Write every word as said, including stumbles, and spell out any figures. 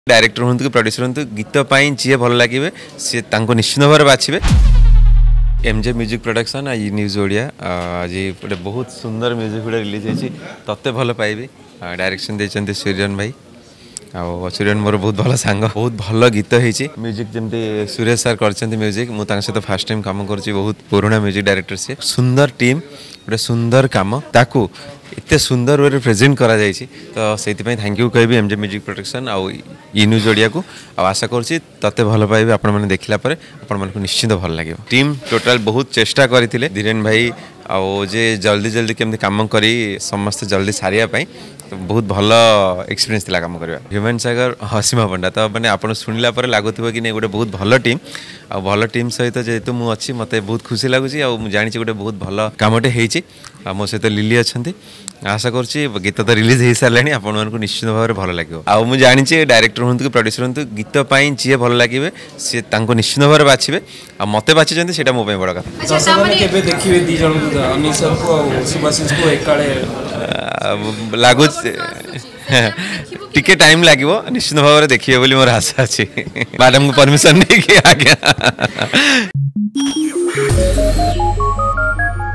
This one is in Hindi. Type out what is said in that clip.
डायरेक्टर हूँ कि प्रोड्यूसर हूँ गीत जी भल लगे सी निश्चित भाव बाछे एमजे म्यूजिक प्रोडक्शन आई न्यूज ओडिया आज गोटे बहुत सुंदर म्यूजिक वीडियो रिलीज होती तत्ते भल पाइबी डायरेक्शन देते सूर्यन भाई आ सूर्यन मोर बहुत भल सांग बहुत भल गीत होती म्यूजिक जमी सुरेश सार कर म्यूजिक मुझे सहित फास्ट टाइम कम कर बहुत पुराना म्यूजिक डायरेक्टर सी सुंदर टीम गोटे सुंदर कम ताकू एत सुंदर वे प्रेजेंट करा जायछि तो से थैंक यू कहि एमजे म्यूजिक प्रोडक्शन आउ ई न्यूज ओडिया को आशा करुँची तते भल पाइबे आपण मैंने देखला पर आपण मानक निश्चित भल लगे टीम टोटाल बहुत चेष्टा करते धीरेन भाई आउ जे जल्दी जल्दी केमती काम करी समस्त जल्दी सारिया पाई तो बहुत भल एक्सपीरियंस थिला काम करबा ह्यूमन सागर हसीमा पंडा तो मैंने आपण सुनिला पर लागुथिबो कि नहीं गोटे बहुत भल टीम आ भल टीम सहित जेहेतु मु अच्छी मते बहुत खुशी लगुची आ जानी गोटे बहुत भल कामटे होईची आ मो सहित लिली अच्छी आशा करुँची गीत तो रिलीज हो सारे आपण मानक निश्चित भाव में भल लगे आ मुझे जानी डायरेक्टर हूँ कि प्रोड्यूसर हूँ गीत जी भल लगे सी निश्चित भाव में बाछे आ मते बाछी से मो बड़ कथा लगुच टिके टाइम लगे निश्चित भाव में देखिए बोली मोर आशा अच्छी मैडम को परमिशन नहीं कि आज्ञा